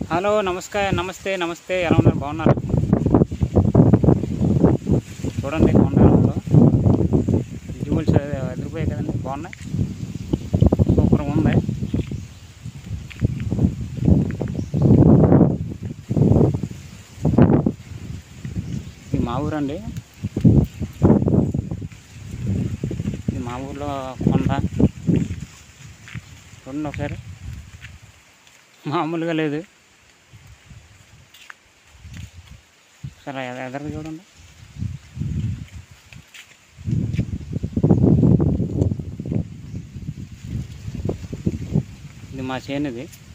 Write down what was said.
hello నమస్తే నమస్తే ఎలా ఉన్నారు బాగున్నారు చూడండి కొండలో విజువల్స్ ఎదిరిపోయాయి కదండి బాగున్నాయి సూపర్ ఉంది ఇది మా ఊరండి ఇది మా ఊర్లో కొండ చూడండి ఒకసారి మామూలుగా లేదు సరే ఎదరికి చూడండి ఇది మా చేను ఇది